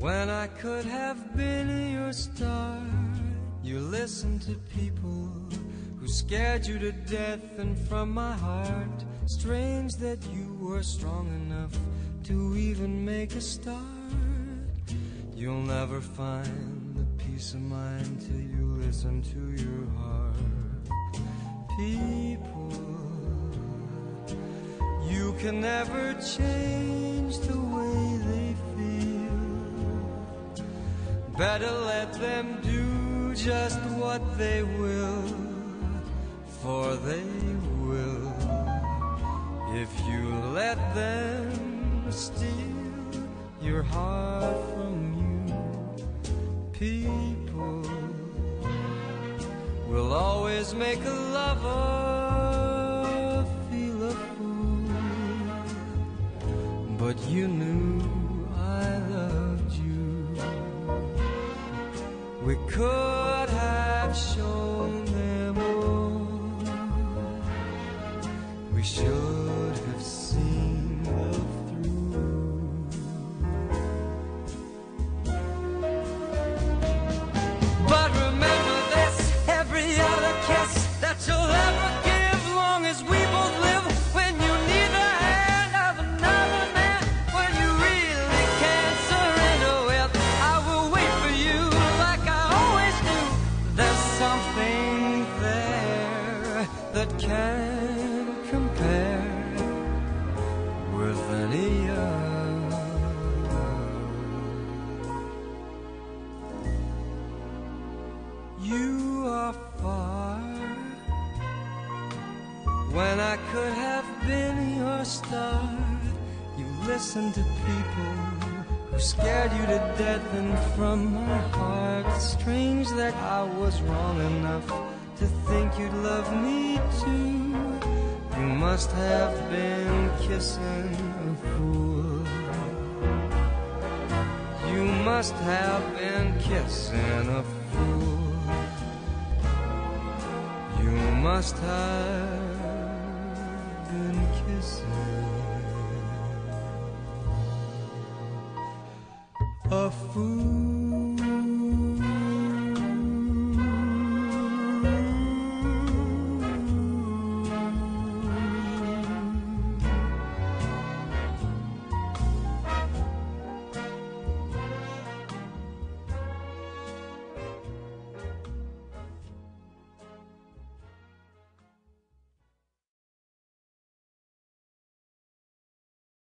When I could have been your star, you listened to people who scared you to death. And from my heart, strange that you were strong enough to even make a start. You'll never find the peace of mind till you listen to your heart. People, you can never change the way they feel. Better let them do just what they will, for they will if you let them steal your heart from you. People will always make a lover feel a fool, but you knew I loved you. We could have shown them all. We should have seen them through. But remember this, every other kiss that you'll ever give, long as we both live, when you need the hand of another man, when you really can't surrender with, I will wait for you like I always do. There's something there that can't compare with any other. You are far when I could have been your star. You listened to people who scared you to death. And from my heart, strange that I was wrong enough to think you'd love me too. You must have been kissing a fool. You must have been kissing a fool. You must have been kissing a fool.